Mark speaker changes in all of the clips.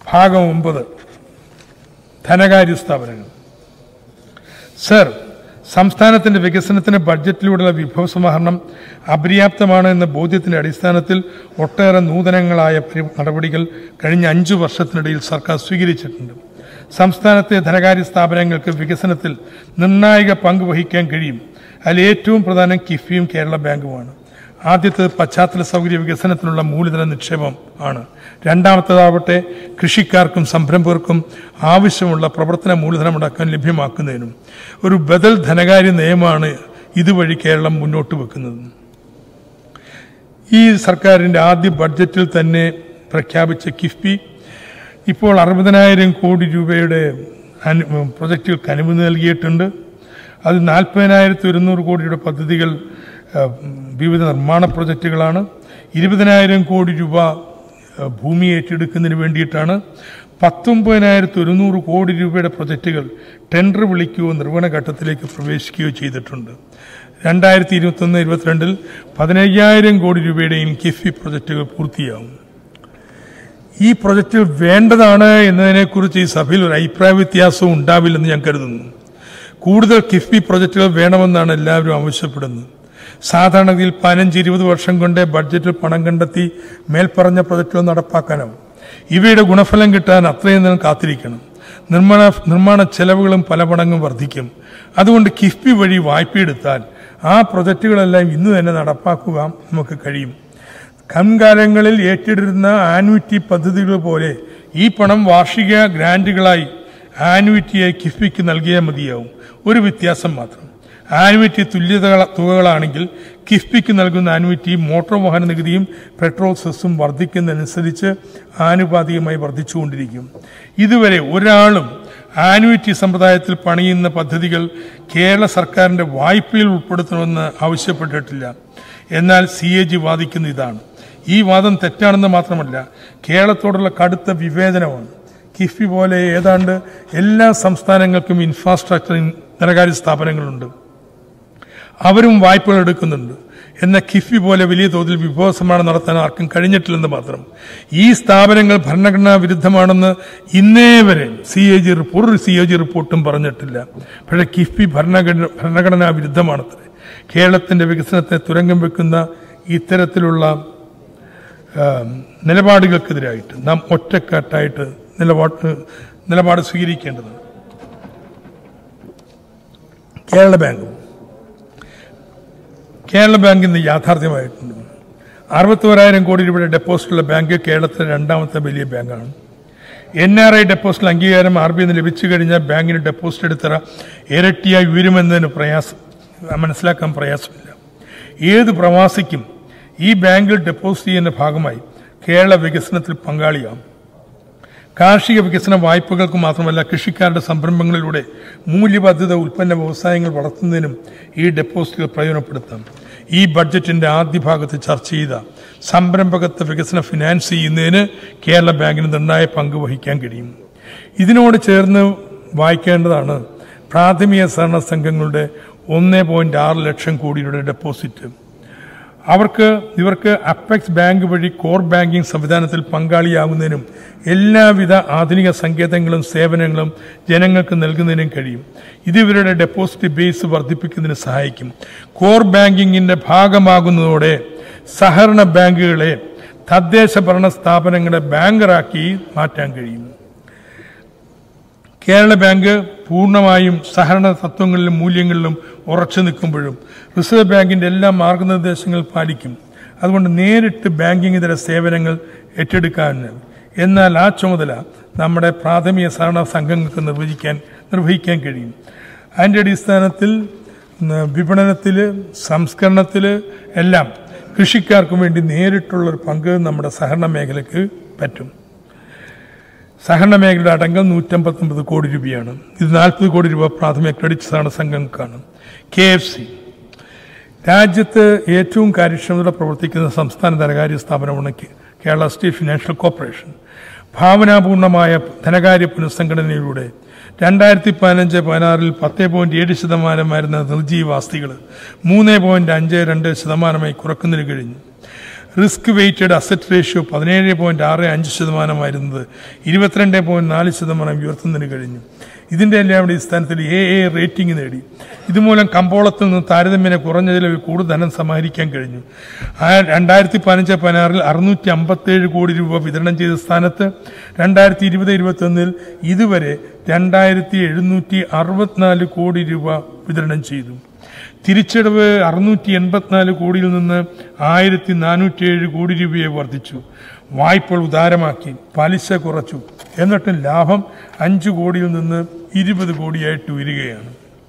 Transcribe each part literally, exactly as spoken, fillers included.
Speaker 1: ഭാഗം ഒമ്പത് ധനകാര്യ സ്ഥാപനങ്ങൾ. സർ, സംസ്ഥാനത്തിന്റെ വികസനത്തിന് ബഡ്ജറ്റിലൂടെയുള്ള വിഭവസമാഹരണം അപര്യാപ്തമാണ് എന്ന ബോധ്യത്തിന്റെ അടിസ്ഥാനത്തിൽ ഒട്ടേറെ നൂതനങ്ങളായ നടപടികൾ കഴിഞ്ഞ അഞ്ചു വർഷത്തിനിടയിൽ സർക്കാർ സ്വീകരിച്ചിട്ടുണ്ട്. സംസ്ഥാനത്തെ ധനകാര്യ സ്ഥാപനങ്ങൾക്ക് വികസനത്തിൽ നിർണായക പങ്ക് വഹിക്കാൻ കഴിയും. അതിൽ ഏറ്റവും പ്രധാനം കിഫ്ബിയും കേരള ബാങ്കുമാണ്. ആദ്യത്തേത് പശ്ചാത്തല സൗകര്യ വികസനത്തിനുള്ള മൂലധന നിക്ഷേപം ആണ്. രണ്ടാമത്തേതാവട്ടെ കൃഷിക്കാർക്കും സംരംഭകർക്കും ആവശ്യമുള്ള പ്രവർത്തന മൂലധനമടക്കം ലഭ്യമാക്കുന്നതിനും ഒരു ബദൽ ധനകാര്യ നയമാണ് ഇതുവഴി കേരളം മുന്നോട്ട് വെക്കുന്നത്. ഈ സർക്കാരിൻ്റെ ആദ്യ ബഡ്ജറ്റിൽ തന്നെ പ്രഖ്യാപിച്ച കിഫ്ബി ഇപ്പോൾ അറുപതിനായിരം കോടി രൂപയുടെ പ്രൊജക്റ്റുകൾക്ക് അനുമതി നൽകിയിട്ടുണ്ട്. അത് നാൽപ്പതിനായിരത്തി ഒരുന്നൂറ് കോടിയുടെ പദ്ധതികൾ വിവിധ നിർമ്മാണ പ്രൊജക്റ്റുകളാണ്. ഇരുപതിനായിരം കോടി രൂപ ഭൂമി ഏറ്റെടുക്കുന്നതിന് വേണ്ടിയിട്ടാണ്. പത്തൊമ്പതിനായിരത്തി ഒരുന്നൂറ് കോടി രൂപയുടെ പ്രൊജക്റ്റുകൾ ടെൻഡർ വിളിക്കുകയോ നിർവഹണ ഘട്ടത്തിലേക്ക് പ്രവേശിക്കുകയോ ചെയ്തിട്ടുണ്ട്. രണ്ടായിരത്തി ഇരുപത്തൊന്ന് ഇരുപത്തിരണ്ടിൽ പതിനയ്യായിരം കോടി രൂപയുടെയും കിഫ്ബി പ്രൊജക്റ്റുകൾ പൂർത്തിയാവും. ഈ പ്രൊജക്റ്റുകൾ വേണ്ടതാണ് എന്നതിനെക്കുറിച്ച് ഈ സഭയിൽ ഒരു അഭിപ്രായ വ്യത്യാസവും ഉണ്ടാവില്ലെന്ന് ഞാൻ കരുതുന്നു. കൂടുതൽ കിഫ്ബി പ്രൊജക്റ്റുകൾ വേണമെന്നാണ് എല്ലാവരും ആവശ്യപ്പെടുന്നത്. സാധാരണഗതിയിൽ പതിനഞ്ച് ഇരുപത് വർഷം കൊണ്ട് ബഡ്ജറ്റിൽ പണം കണ്ടെത്തി മേൽപ്പറഞ്ഞ പ്രൊജക്റ്റുകൾ നടപ്പാക്കാനാവും. ഇവയുടെ ഗുണഫലം കിട്ടാൻ അത്രയും നേരം കാത്തിരിക്കണം. നിർമ്മാണ നിർമ്മാണ ചെലവുകളും പല മടങ്ങും വർദ്ധിക്കും. അതുകൊണ്ട് കിഫ്ബി വഴി വായ്പയെടുത്താൽ ആ പ്രൊജക്റ്റുകളെല്ലാം ഇന്ന് തന്നെ നടപ്പാക്കുക നമുക്ക് കഴിയും. മുൻകാലങ്ങളിൽ ഏറ്റെടുക്കുന്ന ആനുവിറ്റി പദ്ധതികൾ പോലെ ഈ പണം വാർഷിക ഗ്രാന്റുകളായി ആനുവിറ്റിയായി കിഫ്ബിക്ക് നൽകിയാൽ മതിയാവും. ഒരു വ്യത്യാസം മാത്രം. ആനുവിറ്റി തുല്യ തുകകളാണെങ്കിൽ കിഫ്ബിക്ക് നൽകുന്ന ആനുവിറ്റി മോട്ടോർ വാഹന നികുതിയും പെട്രോൾ സെസ്സും വർദ്ധിക്കുന്നതനുസരിച്ച് ആനുപാതികമായി വർദ്ധിച്ചുകൊണ്ടിരിക്കും. ഇതുവരെ ഒരാളും ആനുവിറ്റി സമ്പ്രദായത്തിൽ പണിയുന്ന പദ്ധതികൾ കേരള സർക്കാരിന്റെ വായ്പയിൽ ഉൾപ്പെടുത്തണമെന്ന് ആവശ്യപ്പെട്ടിട്ടില്ല. എന്നാൽ സി എ ജി വാദിക്കുന്ന ഇതാണ്. ഈ വാദം തെറ്റാണെന്ന് മാത്രമല്ല, കേരളത്തോടുള്ള കടുത്ത വിവേചനമാണ്. കിഫ്ബി പോലെ ഏതാണ്ട് എല്ലാ സംസ്ഥാനങ്ങൾക്കും ഇൻഫ്രാസ്ട്രക്ചർ ധനകാര്യ സ്ഥാപനങ്ങളുണ്ട്. അവരും വായ്പകൾ എടുക്കുന്നുണ്ട്. എന്നാൽ കിഫ്ബി പോലെ വലിയ തോതിൽ വിഭവസമാഹരണം നടത്താൻ ആർക്കും കഴിഞ്ഞിട്ടില്ലെന്ന് മാത്രം. ഈ സ്ഥാപനങ്ങൾ ഭരണഘടനാ വിരുദ്ധമാണെന്ന് ഇന്നേ വരെ സി എ ജി ഒരു സി എ ജി റിപ്പോർട്ടും പറഞ്ഞിട്ടില്ല. പക്ഷേ കിഫ്ബി ഭരണഘടന ഭരണഘടനാ വിരുദ്ധമാണത്രേ. കേരളത്തിന്റെ വികസനത്തെ തുരങ്കം വെക്കുന്ന ഇത്തരത്തിലുള്ള നിലപാടുകൾക്കെതിരായിട്ട് നാം ഒറ്റക്കെട്ടായിട്ട് നിലപാട് നിലപാട് സ്വീകരിക്കേണ്ടതാണ്. കേരള ബാങ്ക് കേരള ബാങ്ക് ഇന്ന് യാഥാർത്ഥ്യമായിട്ടുണ്ട്. അറുപത്തോരായിരം കോടി രൂപയുടെ ഡെപ്പോസിറ്റുള്ള ബാങ്ക് കേരളത്തിലെ രണ്ടാമത്തെ വലിയ ബാങ്കാണ്. എൻ ആർ ഐ ഡെപ്പോസിറ്റിൽ അംഗീകാരം ആർ ബി ഐ ലഭിച്ചു കഴിഞ്ഞാൽ ബാങ്കിന് ഡെപ്പോസിറ്റ് എടുത്തറ ഇരട്ടിയായി ഉയരുമെന്നതിന് പ്രയാസം മനസ്സിലാക്കാൻ പ്രയാസമില്ല. ഏത് പ്രവാസിക്കും ഈ ബാങ്കിൽ ഡെപ്പോസിറ്റ് ചെയ്യുന്ന ഭാഗമായി കേരള വികസനത്തിൽ പങ്കാളിയാവും. കാർഷിക വികസന വായ്പകൾക്ക് മാത്രമല്ല, കൃഷിക്കാരുടെ സംരംഭങ്ങളിലൂടെ മൂല്യബദ്ധിത ഉൽപ്പന്ന വ്യവസായങ്ങൾ വളർത്തുന്നതിനും ഈ ഡെപ്പോസിറ്റുകൾ പ്രയോജനപ്പെടുത്താം. ഈ ബഡ്ജറ്റിന്റെ ആദ്യ ഭാഗത്ത് ചർച്ച ചെയ്ത സംരംഭകത്വ വികസന ഫിനാൻസ് ചെയ്യുന്നതിന് കേരള ബാങ്കിന് നിർണായക പങ്ക് വഹിക്കാൻ കഴിയും. ഇതിനോട് ചേർന്ന് വായിക്കേണ്ടതാണ് പ്രാഥമിക സഹകരണ സംഘങ്ങളുടെ ഒന്ന് പോയിന്റ് ആറ് ലക്ഷം കോടിയുടെ ഡെപ്പോസിറ്റ്. അവർക്ക് ഇവർക്ക് അപ്പെക്സ് ബാങ്ക് വഴി കോർ ബാങ്കിംഗ് സംവിധാനത്തിൽ പങ്കാളിയാകുന്നതിനും എല്ലാവിധ ആധുനിക സങ്കേതങ്ങളും സേവനങ്ങളും ജനങ്ങൾക്ക് നൽകുന്നതിനും കഴിയും. ഇത് ഇവരുടെ ഡെപ്പോസിറ്റ് ബേസ് വർദ്ധിപ്പിക്കുന്നതിന് സഹായിക്കും. കോർ ബാങ്കിങ്ങിന്റെ ഭാഗമാകുന്നതോടെ സഹകരണ ബാങ്കുകളെ തദ്ദേശ ഭരണ സ്ഥാപനങ്ങളെ ബാങ്കറാക്കി മാറ്റാൻ കഴിയും. കേരള ബാങ്ക് പൂർണ്ണമായും സഹകരണ തത്വങ്ങളിലും മൂല്യങ്ങളിലും ഉറച്ചു നിൽക്കുമ്പോഴും റിസർവ് ബാങ്കിന്റെ എല്ലാ മാർഗനിർദ്ദേശങ്ങൾ പാലിക്കും. അതുകൊണ്ട് നേരിട്ട് ബാങ്കിംഗ് ഇതര സേവനങ്ങൾ ഏറ്റെടുക്കാനാവും. എന്നാൽ ആ ചുമതല നമ്മുടെ പ്രാഥമിക സഹകരണ സംഘങ്ങൾക്ക് നിർവഹിക്കാൻ നിർവഹിക്കാൻ കഴിയും. അതിൻ്റെ അടിസ്ഥാനത്തിൽ വിപണനത്തിൽ, സംസ്കരണത്തിൽ എല്ലാം കൃഷിക്കാർക്കും വേണ്ടി നേരിട്ടുള്ളൊരു പങ്ക് നമ്മുടെ സഹകരണ മേഖലയ്ക്ക് പറ്റും. സഹകരണ മേഖലയുടെ അടങ്കം നൂറ്റമ്പത്തൊമ്പത് കോടി രൂപയാണ്. ഇത് നാൽപ്പത് കോടി രൂപ പ്രാഥമിക ക്രെഡിറ്റ് സഹകരണ സംഘങ്ങൾക്കാണ്. കെ എഫ് സി രാജ്യത്ത് ഏറ്റവും കാര്യക്ഷമതയോടെ പ്രവർത്തിക്കുന്ന സംസ്ഥാന ധനകാര്യ സ്ഥാപനമാണ് കേരള സ്റ്റേറ്റ് ഫിനാൻഷ്യൽ കോർപ്പറേഷൻ. ഭാവനാപൂർണമായ ധനകാര്യ പുനഃസംഘടനയിലൂടെ രണ്ടായിരത്തി പതിനഞ്ച് പതിനാറിൽ പത്ത് പോയിന്റ് ഏഴ് ശതമാനമായിരുന്ന നിർജീവ ആസ്തികൾ മൂന്ന് പോയിന്റ് അഞ്ച് രണ്ട് ശതമാനമായി കുറക്കുന്നതിന് കഴിഞ്ഞു. റിസ്ക് വെയ്റ്റഡ് അസറ്റ് റേഷ്യോ പതിനേഴ് പോയിന്റ് ആറ് അഞ്ച് ശതമാനമായിരുന്നത് ഇരുപത്തിരണ്ട് പോയിന്റ് നാല് ശതമാനം ഉയർത്തുന്നതിന് കഴിഞ്ഞു. ഇതിൻ്റെ എല്ലാം അടിസ്ഥാനത്തിൽ എ എ റേറ്റിംഗ് നേടി. ഇതുമൂലം കമ്പോളത്തിൽ നിന്ന് താരതമ്യേന കുറഞ്ഞ ചിലവിൽ കൂടുതൽ ധനം സമാഹരിക്കാൻ കഴിഞ്ഞു. രണ്ടായിരത്തി പതിനഞ്ച് പതിനാറിൽ അറുന്നൂറ്റി അമ്പത്തേഴ് കോടി രൂപ വിതരണം ചെയ്ത സ്ഥാനത്ത് രണ്ടായിരത്തി ഇരുപത് ഇരുപത്തി ഒന്നിൽ ഇതുവരെ രണ്ടായിരത്തി എഴുന്നൂറ്റി അറുപത്തിനാല് കോടി രൂപ വിതരണം ചെയ്തു. തിരിച്ചടവ് അറുന്നൂറ്റി എൺപത്തിനാല് കോടിയിൽ നിന്ന് ആയിരത്തി നാനൂറ്റി ഏഴ് കോടി രൂപയെ വർദ്ധിച്ചു. വായ്പകൾ ഉദാരമാക്കി, പലിശ കുറച്ചു. എന്നിട്ടും ലാഭം അഞ്ച് കോടിയിൽ നിന്ന് ഇരുപത് കോടിയായിട്ട് ഉയരുകയാണ്.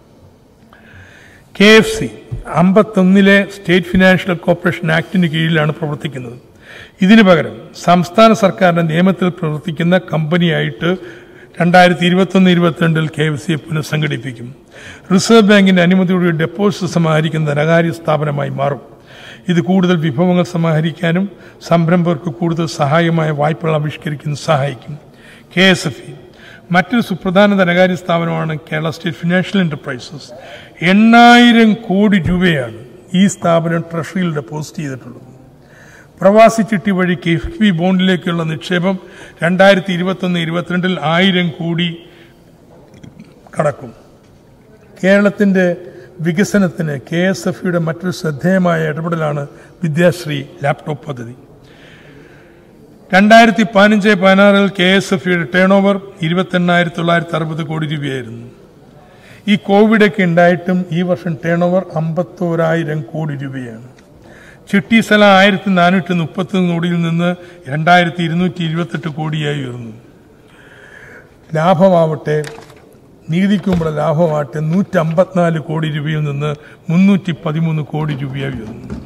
Speaker 1: കെ എഫ് സി അമ്പത്തൊന്നിലെ സ്റ്റേറ്റ് ഫിനാൻഷ്യൽ കോർപ്പറേഷൻ ആക്ടിന് കീഴിലാണ് പ്രവർത്തിക്കുന്നത്. ഇതിനു പകരം സംസ്ഥാന സർക്കാരിന്റെ നിയമത്തിൽ പ്രവർത്തിക്കുന്ന കമ്പനിയായിട്ട് രണ്ടായിരത്തി ഇരുപത്തൊന്ന് ഇരുപത്തിരണ്ടിൽ കെ എഫ് സിയെ പുനഃസംഘടിപ്പിക്കും. റിസർവ് ബാങ്കിന്റെ അനുമതിയോടെ ഡെപ്പോസിറ്റ് സമാഹരിക്കുന്ന ധനകാര്യ സ്ഥാപനമായി മാറും. ഇത് കൂടുതൽ വിഭവങ്ങൾ സമാഹരിക്കാനും സംരംഭകർക്ക് കൂടുതൽ സഹായമായ വായ്പകൾ ആവിഷ്കരിക്കാനും സഹായിക്കും. കെ എസ് എഫ് ഇ മറ്റൊരു സുപ്രധാന ധനകാര്യ സ്ഥാപനമാണ് കേരള സ്റ്റേറ്റ് ഫിനാൻഷ്യൽ എന്റർപ്രൈസസ്. എണ്ണായിരം കോടി രൂപയാണ് ഈ സ്ഥാപനം ട്രഷറിയിൽ ഡെപ്പോസിറ്റ് ചെയ്തിട്ടുള്ളത്. പ്രവാസി ചിട്ടി വഴി കിഫ്ബി ബോണ്ടിലേക്കുള്ള നിക്ഷേപം രണ്ടായിരത്തി ഇരുപത്തൊന്ന് ഇരുപത്തിരണ്ടിൽ ആയിരം കോടി കടക്കും. കേരളത്തിന്റെ വികസനത്തിന് കെ എസ് എഫ് ഇയുടെ മറ്റൊരു ശ്രദ്ധേയമായ ഇടപെടലാണ് വിദ്യാശ്രീ ലാപ്ടോപ്പ് പദ്ധതി. രണ്ടായിരത്തി പതിനഞ്ച് പതിനാറിൽ കെ എസ് എഫ് ഇയുടെ ടേൺ ഓവർ ഇരുപത്തി എണ്ണായിരത്തി തൊള്ളായിരത്തി അറുപത് കോടി രൂപയായിരുന്നു. ഈ കോവിഡൊക്കെ ഉണ്ടായിട്ടും ഈ വർഷം ടേൺ ഓവർ അമ്പത്തോരായിരം കോടി രൂപയാണ്. ചിട്ടി സ്ഥല ആയിരത്തി നാനൂറ്റി മുപ്പത്തി കോടിയിൽ നിന്ന് രണ്ടായിരത്തി ഇരുന്നൂറ്റി ഇരുപത്തെട്ട് കോടിയായി ഉയർന്നു. ലാഭമാവട്ടെ നീതിക്കുമ്പോൾ ലാഭമാവട്ടെ നൂറ്റി അമ്പത്തിനാല് കോടി രൂപയിൽ നിന്ന് മുന്നൂറ്റി പതിമൂന്ന് കോടി രൂപയായി ഉയർന്നു.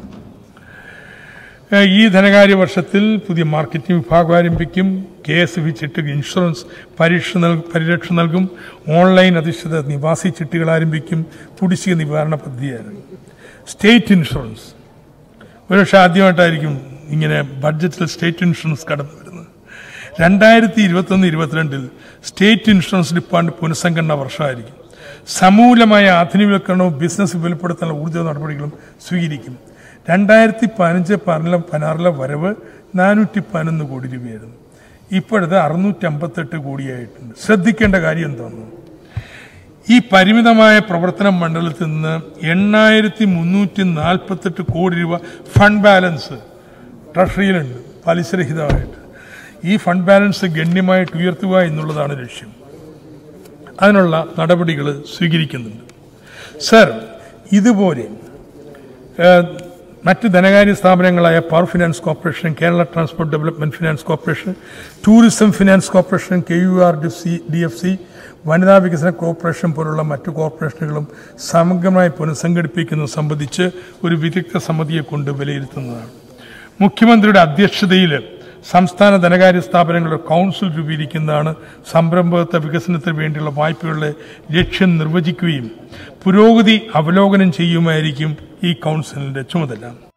Speaker 1: ഈ ധനകാര്യ വർഷത്തിൽ പുതിയ മാർക്കറ്റിംഗ് വിഭാഗം ആരംഭിക്കും. കെ എസ് എഫ് ഇ ചിട്ടിക്ക് ഇൻഷുറൻസ് പരിരക്ഷ പരിരക്ഷ നൽകും. ഓൺലൈൻ അധിഷ്ഠിത നിവാസി ചിട്ടികൾ ആരംഭിക്കും. കുടിശ്ശിക നിവാരണ പദ്ധതി ആരംഭിക്കും. സ്റ്റേറ്റ് ഇൻഷുറൻസ് ഒരുപക്ഷെ ആദ്യമായിട്ടായിരിക്കും ഇങ്ങനെ ബഡ്ജറ്റിൽ സ്റ്റേറ്റ് ഇൻഷുറൻസ് കടന്നു വരുന്നത്. രണ്ടായിരത്തി ഇരുപത്തൊന്ന് ഇരുപത്തിരണ്ടിൽ സ്റ്റേറ്റ് ഇൻഷുറൻസ് ഡിപ്പാർട്ട്മെന്റ് പുനഃസംഘടന വർഷമായിരിക്കും. സമൂലമായ ആധുനികവൽക്കരണവും ബിസിനസ് വിപുലപ്പെടുത്താനുള്ള ഊർജ്ജ നടപടികളും സ്വീകരിക്കും. രണ്ടായിരത്തി പതിനഞ്ച് പതിനാറിലെ പതിനാറിലെ വരവ് നാനൂറ്റി പതിനൊന്ന് കോടി രൂപയായിരുന്നു. ഇപ്പോഴത് അറുന്നൂറ്റി അമ്പത്തെട്ട് കോടിയായിട്ടുണ്ട്. ശ്രദ്ധിക്കേണ്ട കാര്യം എന്താണെന്ന്, ഈ പരിമിതമായ പ്രവർത്തന മണ്ഡലത്തിൽ നിന്ന് എണ്ണായിരത്തി മുന്നൂറ്റി നാൽപ്പത്തെട്ട് കോടി രൂപ ഫണ്ട് ബാലൻസ് ട്രഷറിയിലുണ്ട് പലിശരഹിതമായിട്ട്. ഈ ഫണ്ട് ബാലൻസ് ഗണ്യമായിട്ട് ഉയർത്തുക എന്നുള്ളതാണ് ലക്ഷ്യം. അതിനുള്ള നടപടികൾ സ്വീകരിക്കുന്നുണ്ട്. സർ, ഇതുപോലെ മറ്റ് ധനകാര്യ സ്ഥാപനങ്ങളായ power finance corporation, Kerala transport development finance corporation, tourism finance corporation, K U R D F C, വനിതാ വികസന കോർപ്പറേഷൻ പോലുള്ള മറ്റു കോർപ്പറേഷനുകളും സമഗ്രമായി പുനഃസംഘടിപ്പിക്കുന്നത് സംബന്ധിച്ച് ഒരു വിദഗ്ധ സമിതിയെ കൊണ്ട് വിലയിരുത്തുന്നതാണ്. മുഖ്യമന്ത്രിയുടെ അധ്യക്ഷതയിൽ സംസ്ഥാന ധനകാര്യ സ്ഥാപനങ്ങളുടെ കൗൺസിൽ രൂപീകരിക്കുന്നതാണ്. സംരംഭകത്വ വികസനത്തിന് വേണ്ടിയുള്ള വായ്പകളുടെ ലക്ഷ്യം നിർവചിക്കുകയും പുരോഗതി അവലോകനം ചെയ്യുമായിരിക്കും ഈ കൗൺസിലിന്റെ ചുമതല.